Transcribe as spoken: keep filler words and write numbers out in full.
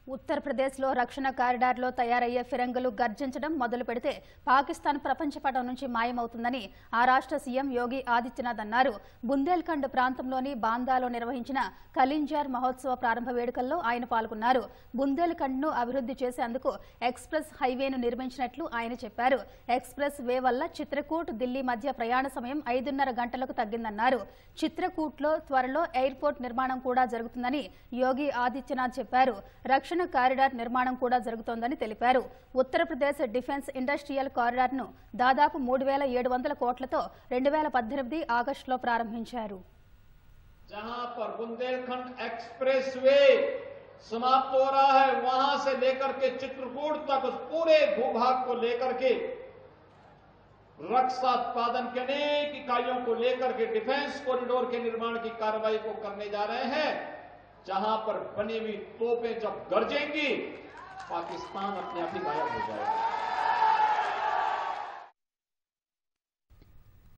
ఉత్తరప్రదేశ్లో రక్షణ కారిడార్లో తయారయ్యే ఫిరంగులు గర్జించడం మొదలు పెడితే పాకిస్తాన్ ప్రపంచపటం నుంచి మాయమవుతుందని ఆ రాష్ట్ర సీఎం యోగి ఆదిత్యనాథ్ అన్నారు. బుందేల్ఖండ్ ప్రాంతంలోని బాందాలో నిర్వహించిన కలింజార్ మహోత్సవ ప్రారంభ వేడుకల్లో ఆయన పాల్గొన్నారు. బుందేల్ఖండ్ను అభివృద్ధి చేసేందుకు ఎక్స్ప్రెస్ హైవేను నిర్మించినట్లు ఆయన చెప్పారు. ఎక్స్ప్రెస్ వే వల్ల చిత్రకూట్ ఢిల్లీ మధ్య ప్రయాణ సమయం ఐదున్నర గంటలకు తగ్గిందన్నారు. చిత్రకూట్లో త్వరలో ఎయిర్పోర్ట్ నిర్మాణం కూడా జరుగుతుందని యోగి ఆదిత్యనాథ్ చెప్పారు. రక్షణ కారిడార్ నిర్మాణం కూడా జరుగుతోందని తెలిపారు. ఉత్తరప్రదేశ్ డిఫెన్స్ ఇండస్ట్రియల్ కారిడార్ ను దాదాపు మూడు వేల ఏడు వందల కోట్లతో రెండు వేల పద్దెనిమిది ఆగస్టులో ప్రారంభించారు. जहां पर बुंदेलखंड एक्सप्रेस वे समाप्त हो रहा है, वहां से लेकर के चित्रकूट तक उस पूरे भूभाग को लेकर के रक्षा उत्पादन के अनेक इकाइयों को लेकर के डिफेंस कॉरिडोर के निर्माण की कार्रवाई को करने जा रहे हैं, जहां पर बनी हुई तोपें जब गरजेंगी पाकिस्तान अपने आप ही गायब हो जाएगा।